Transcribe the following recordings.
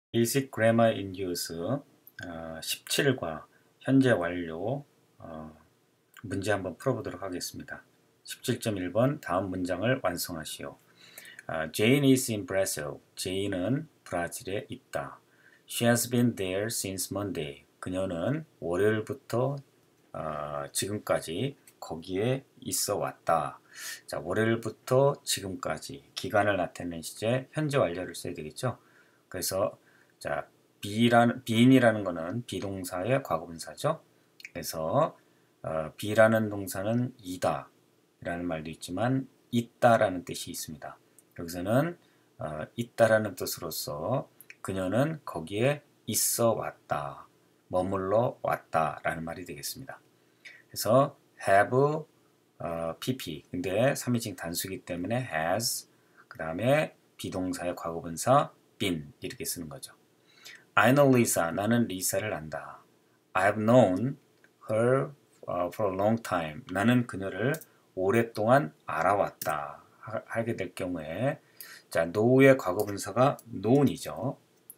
Basic Grammar in Use 17과 현재 완료 문제 한번 풀어보도록 하겠습니다. 17.1번 다음 문장을 완성하시오. Jane is in Brazil. 제인은 브라질에 있다. She has been there since Monday. 그녀는 월요일부터 지금까지 거기에 있어 왔다. 자, 월요일부터 지금까지 기간을 나타내는 시제 현재 완료를 써야 되겠죠. 그래서 자, being이라는 거는 비동사의 과거분사죠. 그래서 be라는 동사는 이다 라는 말도 있지만 있다라는 뜻이 있습니다. 여기서는 있다라는 뜻으로서 그녀는 거기에 있어 왔다, 머물러 왔다 라는 말이 되겠습니다. 그래서 have pp 근데 3인칭 단수이기 때문에 has 그 다음에 비동사의 과거분사 been 이렇게 쓰는 거죠. I know Lisa. 나는 리사를 안다. I've known her for a long time. 나는 그녀를 오랫동안 알아왔다. 하게 될 경우에 자, know의 과거분사가 known이죠.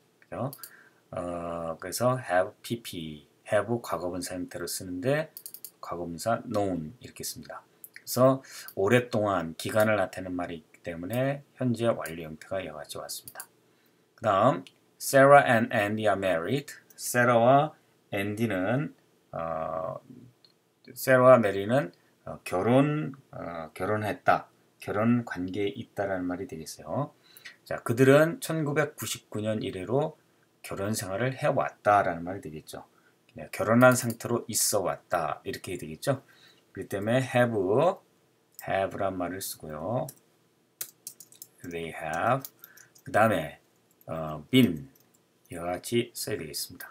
그래서 have pp, have 과거분사 형태로 쓰는데 과거분사 known 이렇게 씁니다. 그래서 오랫동안 기간을 나타내는 말이 있기 때문에 현재 완료 형태가 이와 같이 왔습니다. 그 다음 Sarah and Andy are married. 세라와 앤디는 세라와 메리는 결혼했다. 결혼 관계에 있다라는 말이 되겠어요. 자, 그들은 1999년 이래로 결혼 생활을 해왔다라는 말이 되겠죠. 결혼한 상태로 있어 왔다 이렇게 되겠죠. 그렇기 때문에 have란 말을 쓰고요. They have. 그 다음에 been 이와 같이 써야 되겠습니다.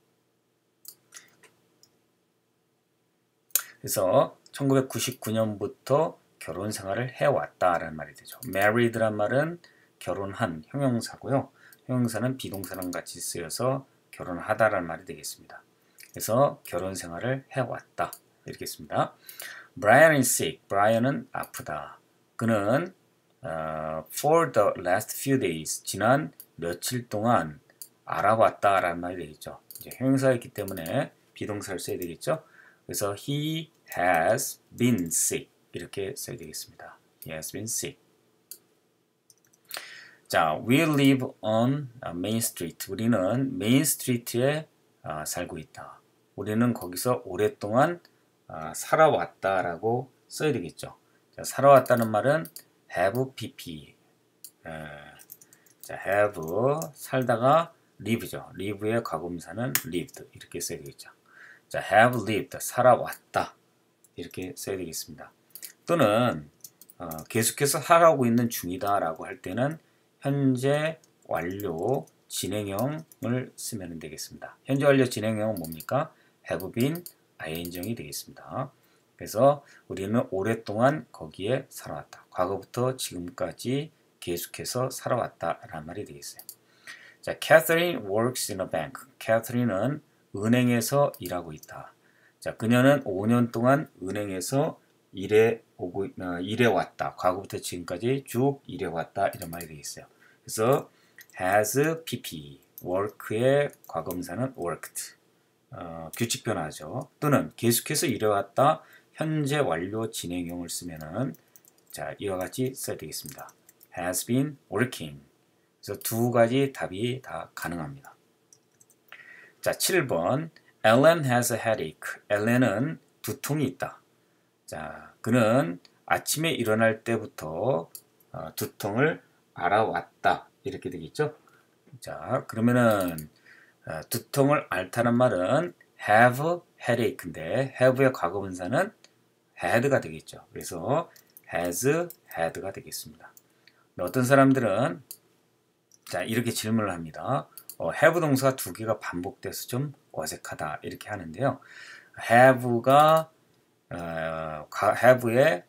그래서 1999년부터 결혼 생활을 해왔다라는 말이 되죠. married란 말은 결혼한 형용사고요. 형용사는 비동사랑 같이 쓰여서 결혼하다라는 말이 되겠습니다. 그래서 결혼 생활을 해왔다 이렇게 씁니다. Brian is sick. 브라이언은 아프다. 그는 for the last few days 지난 며칠 동안 알아왔다라는 말이 되겠죠. 이제 형용사였기 때문에 비동사를 써야 되겠죠. 그래서 he has been sick 이렇게 써야 되겠습니다. He has been sick. 자, we live on Main Street. 우리는 메인 스트리트에 살고 있다. 우리는 거기서 오랫동안 살아왔다라고 써야 되겠죠. 자, 살아왔다는 말은 have pp. 자, have 살다가 live죠. live의 과거분사는 lived 이렇게 써야 되겠죠. 자, have lived 살아왔다 이렇게 써야 되겠습니다. 또는 계속해서 살아오고 있는 중이다라고 할 때는 현재 완료 진행형을 쓰면 되겠습니다. 현재 완료 진행형은 뭡니까? have been ing형이 되겠습니다. 그래서 우리는 오랫동안 거기에 살아왔다. 과거부터 지금까지 계속해서 살아왔다라는 말이 되겠어요. 자, Catherine works in a bank. 캐서린은 은행에서 일하고 있다. 자, 그녀는 5년 동안 은행에서 일해왔다. 과거부터 지금까지 쭉 일해왔다. 이런 말이 되겠어요. 그래서 has pp, work의 과거분사는 worked. 규칙 변화죠. 또는 계속해서 일해왔다. 현재 완료 진행형을 쓰면은 자, 이와 같이 써야 되겠습니다. has been working. 그래서 두 가지 답이 다 가능합니다. 자, 7번. Ellen has a headache. 엘렌은 두통이 있다. 자, 그는 아침에 일어날 때부터 두통을 알아왔다. 이렇게 되겠죠? 자, 그러면은 두통을 앓다는 말은 have headache인데 have의 과거분사는 had가 되겠죠. 그래서 has had가 되겠습니다. 어떤 사람들은 자, 이렇게 질문을 합니다. have 동사가 두 개가 반복돼서 좀 어색하다 이렇게 하는데요. have가 have의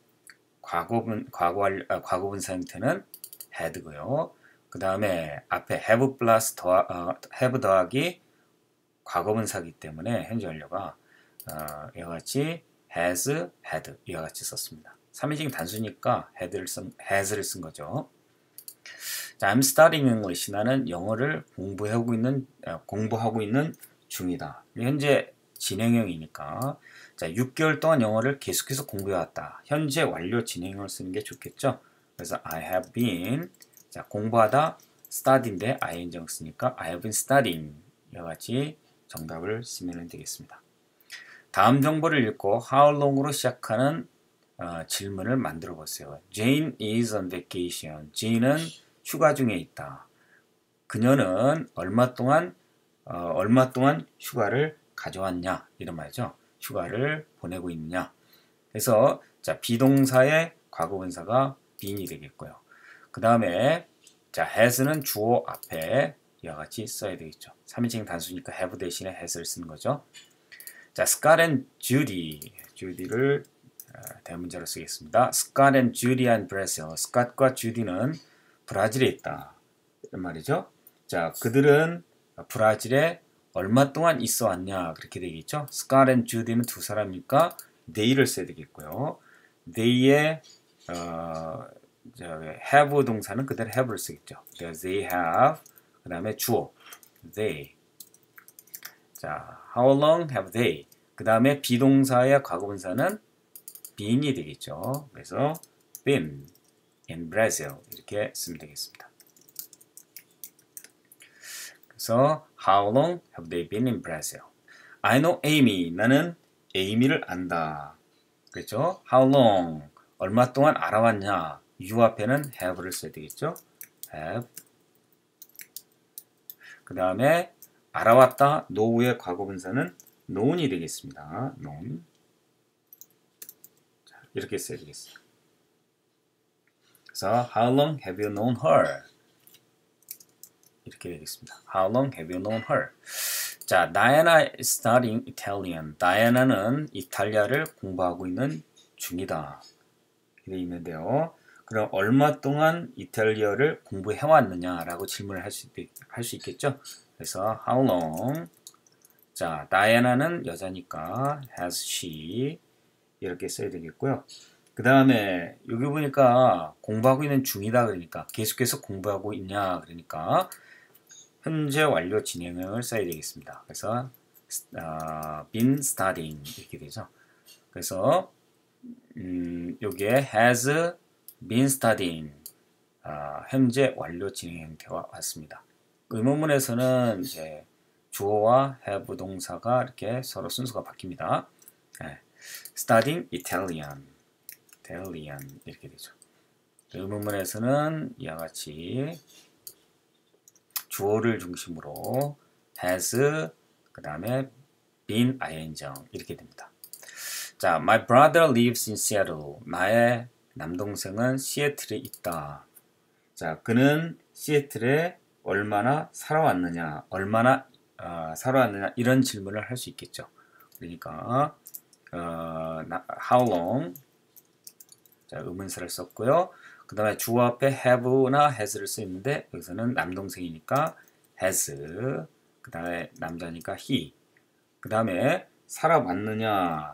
과거분사 형태는 had고요. 그 다음에 앞에 have 플러스 have 더하기 과거분사이기 때문에 현재 완료가 이와 같이 has, had 이와 같이 썼습니다. 3인칭 단수니까 has를 쓴 거죠. 자, I'm studying English. 나는 영어를 공부하고 있는 중이다. 현재 진행형이니까. 자, 6개월 동안 영어를 계속해서 공부해왔다. 현재 완료 진행형을 쓰는 게 좋겠죠. 그래서 I have been, 자, 공부하다 study인데 ing을 쓰니까 I have been studying. 이와 같이 정답을 쓰면 되겠습니다. 다음 정보를 읽고 how long으로 시작하는 질문을 만들어 보세요. Jane is on vacation. Jane은 휴가 중에 있다. 그녀는 얼마 동안 휴가를 가져왔냐 이런 말이죠. 휴가를 보내고 있느냐. 그래서 자, 비동사의 과거분사가 bean이 되겠고요. 그 다음에 자, has는 주어 앞에 이와 같이 써야 되겠죠. 3인칭 단수니까 have 대신에 has를 쓰는 거죠. 자, Scott and Judy를 대문자로 쓰겠습니다. Scott and Judy and Brazil. 스캇과 주디는 브라질에 있다. 이런 말이죠. 자, 그들은 브라질에 얼마 동안 있어 왔냐 그렇게 되겠죠. Scott and Judy는 두 사람이니까 they를 써야 되겠고요. they의 have 동사는 그대로 have를 쓰겠죠. They have 그 다음에 주어 they. 자, how long have they? 그 다음에 비동사의 과거분사는 been이 되겠죠. 그래서 been in Brazil 이렇게 쓰면 되겠습니다. 그래서 how long have they been in Brazil? I know Amy. 나는 에이미를 안다. 그렇죠? How long? 얼마 동안 알아왔냐? you 앞에는 have를 써야 되겠죠? have. 그 다음에 알아왔다 know의 과거분사는 known이 되겠습니다. known. 자, 이렇게 써야 되겠어요. 그래서 how long have you known her? 이렇게 되겠습니다. How long have you known her? 자, Diana is studying Italian. 다이아나는 이탈리아를 공부하고 있는 중이다. 이렇게 되어 있는데요. 그럼 얼마 동안 이탈리아를 공부해왔느냐라고 질문을 할 수 있겠죠. 그래서 how long? 자, 다이아나는 여자니까 has she 이렇게 써야 되겠고요. 그 다음에 여기 보니까 공부하고 있는 중이다 그러니까 계속해서 공부하고 있냐 그러니까 현재 완료 진행형을 써야 되겠습니다. 그래서 been studying 이렇게 되죠. 그래서 여기에 has been studying 현재 완료 진행 형태와 같습니다. 의문문에서는 이제 주어와 have 동사가 이렇게 서로 순서가 바뀝니다. 네. Studying Italian 이렇게 되죠. 의문문에서는 이와 같이 주어를 중심으로 has 그 다음에 been ing 이렇게 됩니다. 자, my brother lives in Seattle. 나의 남동생은 시애틀에 있다. 자, 그는 시애틀에 얼마나 살아왔느냐, 이런 질문을 할 수 있겠죠. 그러니까 how long 자, 의문사를 썼고요. 그 다음에 주어 앞에 have나 has를 쓰는데 여기서는 남동생이니까 has 그 다음에 남자니까 he 그 다음에 살아왔느냐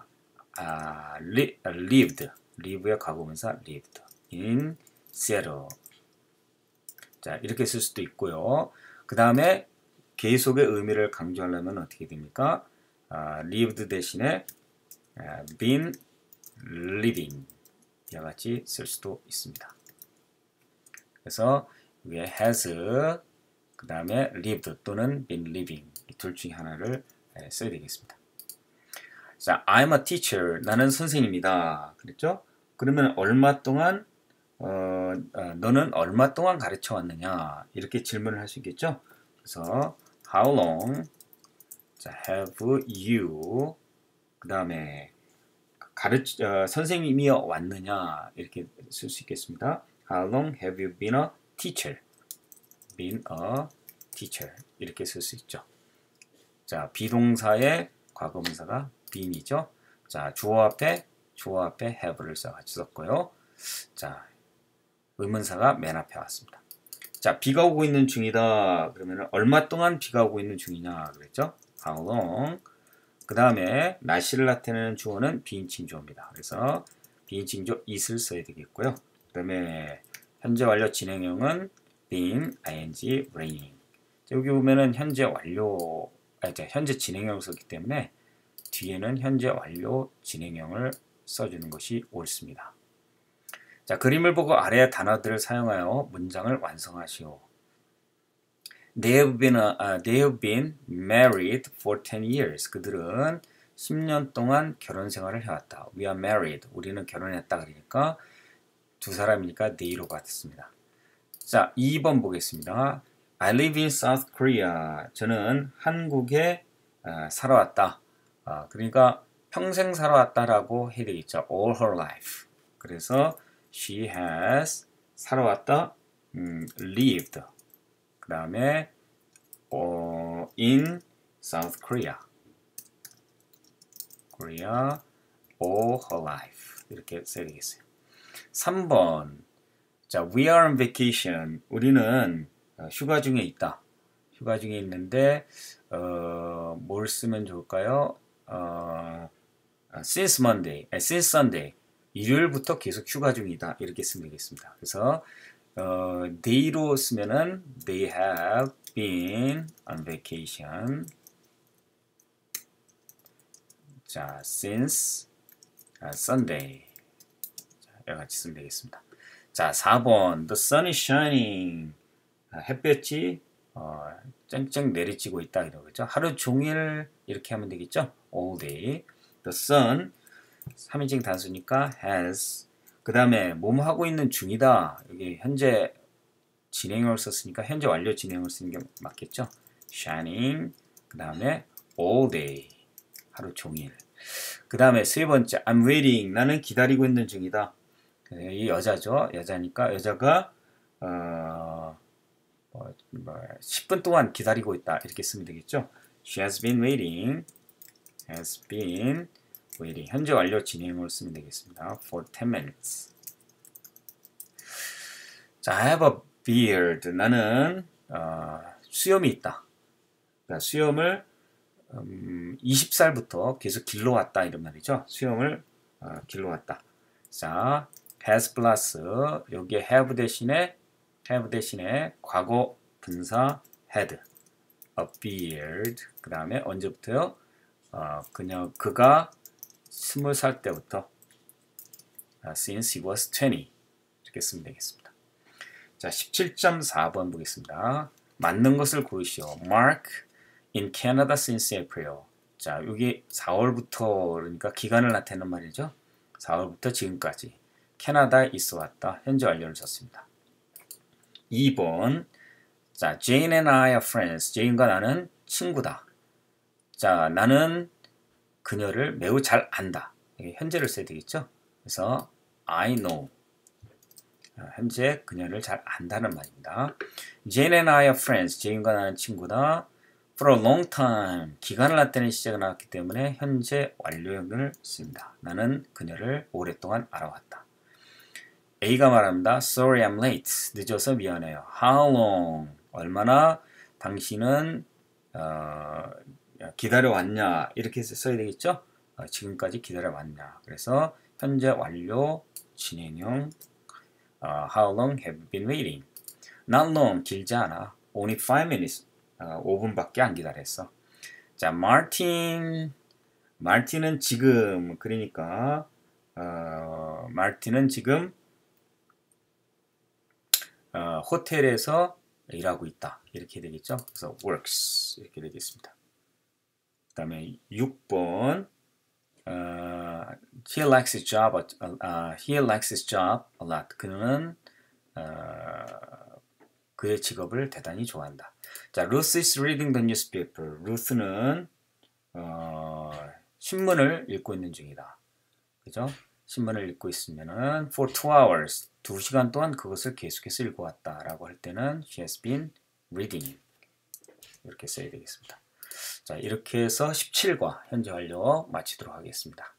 live의 과거분사 lived in Seattle 자 이렇게 쓸 수도 있고요. 그 다음에 계속의 의미를 강조하려면 어떻게 됩니까? lived 대신에 been living 이와 같이 쓸 수도 있습니다. 그래서 위에 has 그 다음에 lived 또는 been living 이 둘 중에 하나를 써야 되겠습니다. 자, I'm a teacher. 나는 선생님이다. 그랬죠? 그러면 얼마 동안 너는 얼마 동안 가르쳐 왔느냐 이렇게 질문을 할 수 있겠죠? 그래서 how long 자, have you 그 다음에 선생님이여 왔느냐 이렇게 쓸 수 있겠습니다. How long have you been a teacher? Been a teacher 이렇게 쓸 수 있죠. 자, 비동사의 과거분사가 been이죠. 자, 주어 앞에 have를 같이 썼고요. 자, 의문사가 맨 앞에 왔습니다. 자, 비가 오고 있는 중이다. 그러면 얼마 동안 비가 오고 있는 중이냐 그랬죠? How long? 그 다음에 날씨를 나타내는 주어는 비인칭 주어입니다. 그래서 비인칭 주어 it을 써야 되겠고요. 그 다음에 현재 완료 진행형은 been, ing, raining. 여기 보면은 현재 완료, 현재 진행형을 썼기 때문에 뒤에는 현재 완료 진행형을 써주는 것이 옳습니다. 자, 그림을 보고 아래의 단어들을 사용하여 문장을 완성하시오. They have been married for 10 years. 그들은 10년 동안 결혼 생활을 해왔다. We are married. 우리는 결혼했다. 그러니까 두 사람이니까 they로 같습니다. 자, 2번 보겠습니다. I live in South Korea. 저는 한국에 살아왔다. 그러니까 평생 살아왔다라고 해야 되겠죠. All her life. 그래서 she has 살아왔다. lived. 그 다음에 in South Korea. Korea all her life. 이렇게 써야 되겠어요. 3번. 자, we are on vacation. 우리는 휴가 중에 있다. 휴가 중에 있는데 뭘 쓰면 좋을까요? since Monday, since Sunday. 일요일부터 계속 휴가 중이다. 이렇게 쓰면 되겠습니다. 그래서 they로 쓰면은 they have been on vacation. 자, since Sunday. 자, 이와 같이 쓰면 되겠습니다. 자, 4번. The sun is shining. 햇볕이 쨍쨍 내리쬐고 있다 이러겠죠. 하루 종일 이렇게 하면 되겠죠. All day. The sun 3인칭 단수니까 has. 그 다음에 뭐뭐 하고 있는 중이다. 여기 현재 진행형을 썼으니까 현재 완료 진행형을 쓰는 게 맞겠죠. shining. 그 다음에 all day. 하루 종일. 그 다음에 세 번째 I'm waiting. 나는 기다리고 있는 중이다. 이 여자죠. 여자니까 여자가 10분 동안 기다리고 있다. 이렇게 쓰면 되겠죠. She has been waiting. Has been waiting. 현재 완료 진행을 쓰면 되겠습니다. For 10 minutes. 자, I have a beard. 나는 수염이 있다. 그러니까 수염을 20살부터 계속 길러왔다 이런 말이죠. 수염을 길러왔다. 자, has 플러스 여기에 have 대신에 과거 분사 had a beard. 그 다음에 언제부터요? 그가 20살 때부터 since he was 20 이렇게 쓰면 되겠습니다. 자, 17.4번 보겠습니다. 맞는 것을 고르시오. Mark in Canada since April. 자, 여기 4월부터 그러니까 기간을 나타내는 말이죠. 4월부터 지금까지 캐나다에 있어 왔다. 현재 완료를 썼습니다. 2번. 자, Jane and I are friends. 제인과 나는 친구다. 자, 나는 그녀를 매우 잘 안다. 현재를 써야 되겠죠. 그래서 I know. 현재 그녀를 잘 안다는 말입니다. Jane and I are friends. 제인과 나는 친구다. For a long time. 기간을 나타내는 시제가 나왔기 때문에 현재 완료형을 씁니다. 나는 그녀를 오랫동안 알아왔다. A가 말합니다. Sorry, I'm late. 늦어서 미안해요. How long? 얼마나 당신은 기다려왔냐? 이렇게 써야 되겠죠? 지금까지 기다려왔냐? 그래서 현재 완료 진행형 How long have you been waiting? Not long. 길지 않아. Only 5 minutes. 5분밖에 안 기다렸어. 자, 마틴은 지금 그러니까 마틴은 지금 호텔에서 일하고 있다. 이렇게 되겠죠. 그래서 works 이렇게 되겠습니다. 그 다음에 6번 he likes his job a lot. 그는 그의 직업을 대단히 좋아한다. 자, Ruth is reading the newspaper. 루스는 신문을 읽고 있는 중이다. 그죠? 신문을 읽고 있으면은 for 2 hours 2시간 동안 그것을 계속해서 읽어왔다라고 할 때는 she has been reading 이렇게 써야 되겠습니다. 자, 이렇게 해서 17과 현재 완료 마치도록 하겠습니다.